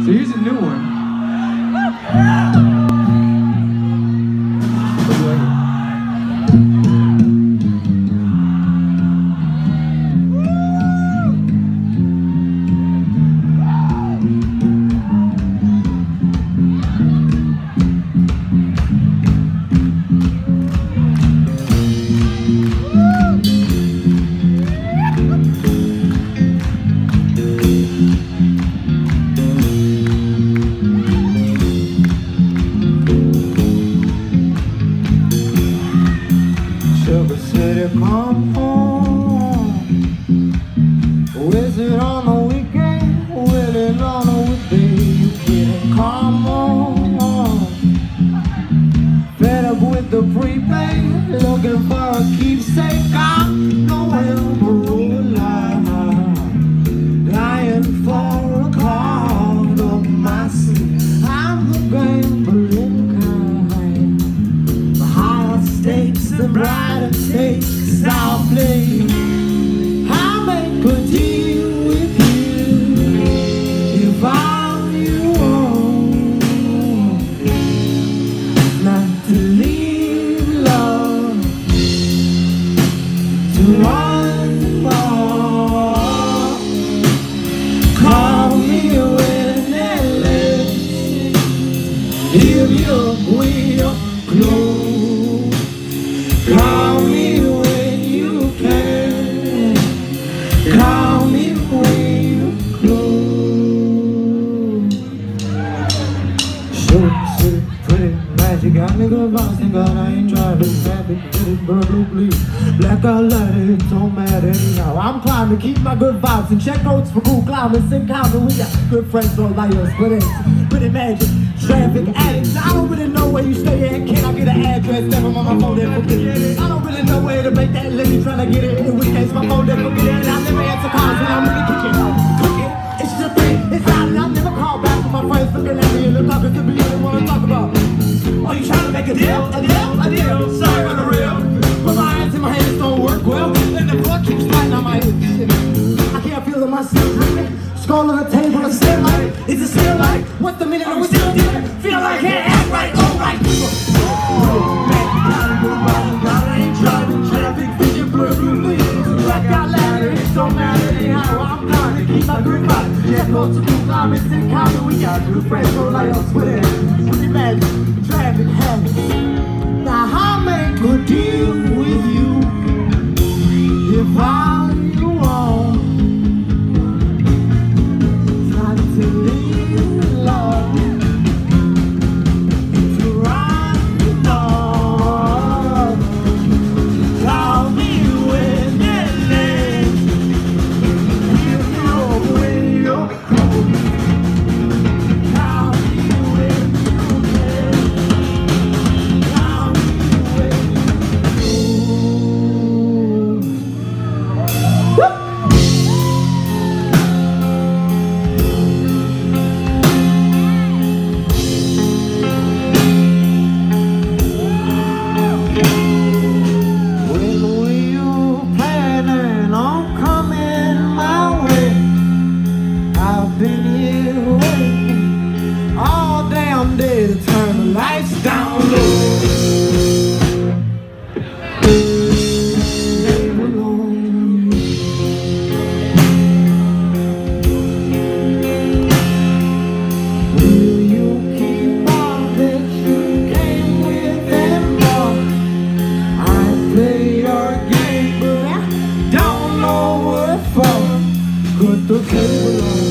So here's a new one. Sugar City, come home. Is it on a weekend? Will it on a weekday? You kidding? Come on. Fed up with the prepaid, looking for a keepsake. I'm going for life, dying for a card of my seat. I'm the gambling kind, the higher stakes, the brighter stakes I'll play. I'll make a deal with you if I'm you own, not to leave love, to run more. Call me when it lives, if you will close. Call me when you can, call me when you close. Sugar City, pretty magic, got me good vibes, thank God I ain't driving traffic. Pretty blue, blue, black out light, it don't matter anyhow. I'm climbing, keep my good vibes and check notes for cool climbing. Sing counting, we got good friends, don't lie us, but it's pretty magic. Traffic addicts, I don't really know where you stay at. Can I get an address? Never on my phone, then forget it. I don't really know where to make that living, trying to get it. In which case, my phone, then forget it. I never answer calls when I'm really cooking. It's just a thing, it's out, and I never call back for my friends looking at me and they're talking to me and they want to talk about. Oh, you trying to make a deal? A deal? A deal? Sorry, on the real. But my hands in my hands don't work well, and the blood keeps fighting on my head. I can't feel it myself dreaming. Skull on the table, it's still light. Is it still light? What's the minute? Are we still dealing? Feel like can't act right, alright. I ain't driving traffic, vision blur, blue, black out ladder, it don't matter anyhow. I'm trying to keep my good vibe. Yeah, go to blue climbing, sit common. We got good friends, so like us with it. Pretty magic, traffic habits. Now I'll make a deal with you if I'm you on. To leave love, to run love. Call me when it ends, if you're when you're cold. Call me when you can, call me when you close. Been here waiting all damn day to turn the lights down low. Leave alone. Will you keep all that you came with and more? I play your game, but I don't know what for. Put the cable on.